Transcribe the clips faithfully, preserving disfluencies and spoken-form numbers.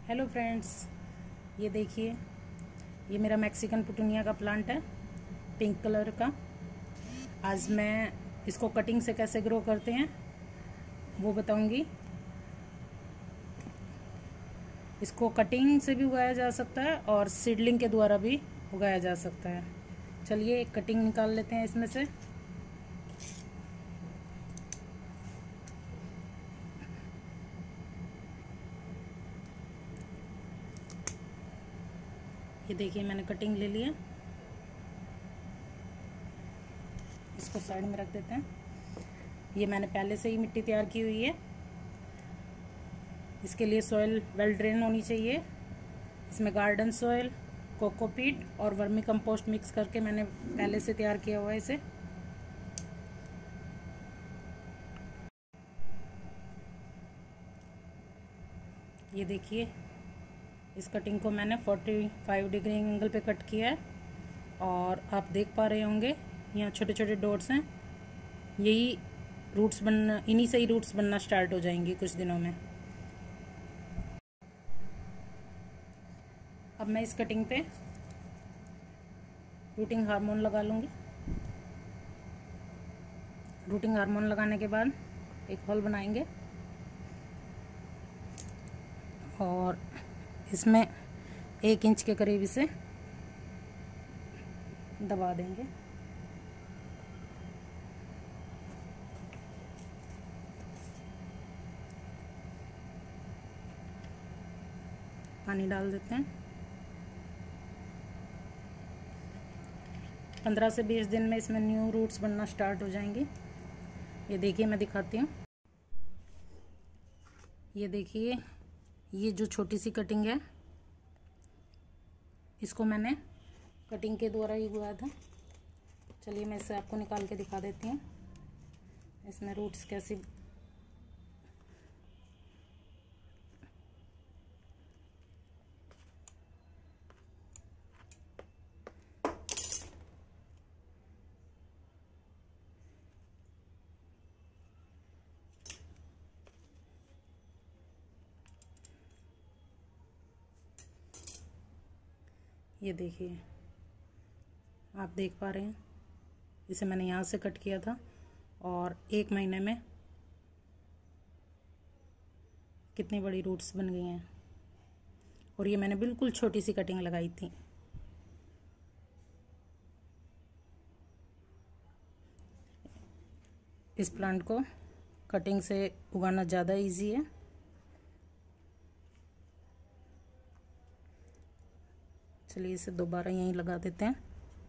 Hello friends, ये देखिए, ये मेरा मैक्सिकन पुटूनिया का प्लांट है, पिंक कलर का। आज मैं इसको कटिंग से कैसे ग्रो करते हैं वो बताऊंगी। इसको कटिंग से भी उगाया जा सकता है और सीडलिंग के द्वारा भी उगाया जा सकता है। चलिए एक कटिंग निकाल लेते हैं इसमें से। ये देखिए, मैंने कटिंग ले लिया। इसको साइड में रख देते हैं। ये मैंने पहले से ही मिट्टी तैयार की हुई है। इसके लिए सॉइल वेल ड्रेन होनी चाहिए। इसमें गार्डन सॉइल, कोकोपीट और वर्मी कंपोस्ट मिक्स करके मैंने पहले से तैयार किया हुआ है इसे। ये देखिए, इस कटिंग को मैंने पैंतालीस डिग्री एंगल पे कट किया है और आप देख पा रहे होंगे यहाँ छोटे छोटे डॉट्स हैं। यही रूट्स बनना, इन्हीं से ही रूट्स बनना स्टार्ट हो जाएंगी कुछ दिनों में। अब मैं इस कटिंग पे रूटिंग हार्मोन लगा लूँगी। रूटिंग हार्मोन लगाने के बाद एक होल बनाएंगे और इसमें एक इंच के करीब इसे दबा देंगे। पानी डाल देते हैं। पंद्रह से बीस दिन में इसमें न्यू रूट्स बनना स्टार्ट हो जाएंगे। ये देखिए, मैं दिखाती हूँ। ये देखिए, ये जो छोटी सी कटिंग है, इसको मैंने कटिंग के द्वारा ही उगाया था। चलिए मैं इसे आपको निकाल के दिखा देती हूँ इसमें रूट्स कैसी। ये देखिए, आप देख पा रहे हैं, इसे मैंने यहाँ से कट किया था और एक महीने में कितनी बड़ी रूट्स बन गई हैं। और ये मैंने बिल्कुल छोटी सी कटिंग लगाई थी। इस प्लांट को कटिंग से उगाना ज़्यादा इजी है। चलिए इसे दोबारा यहीं लगा देते हैं।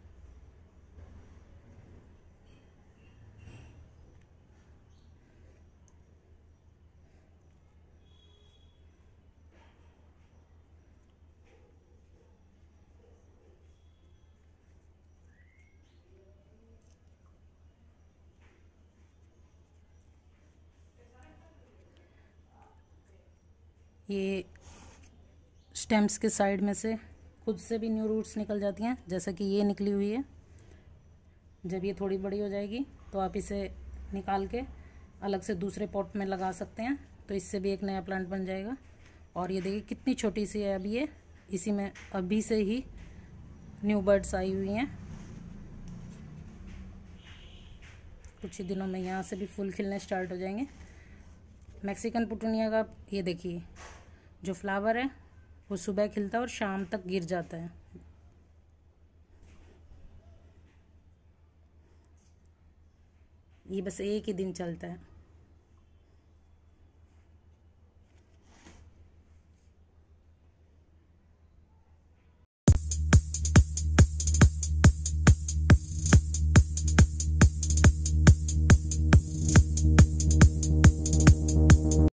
ये स्टेम्स के साइड में से खुद से भी न्यू रूट्स निकल जाती हैं, जैसा कि ये निकली हुई है। जब ये थोड़ी बड़ी हो जाएगी तो आप इसे निकाल के अलग से दूसरे पॉट में लगा सकते हैं, तो इससे भी एक नया प्लांट बन जाएगा। और ये देखिए कितनी छोटी सी है अभी ये। इसी में अभी से ही न्यू बर्ड्स आई हुई हैं। कुछ ही दिनों में यहाँ से भी फूल खिलने स्टार्ट हो जाएंगे। मैक्सिकन पुटूनिया का ये देखिए, जो फ्लावर है वो सुबह खिलता है और शाम तक गिर जाता है। ये बस एक ही दिन चलता है।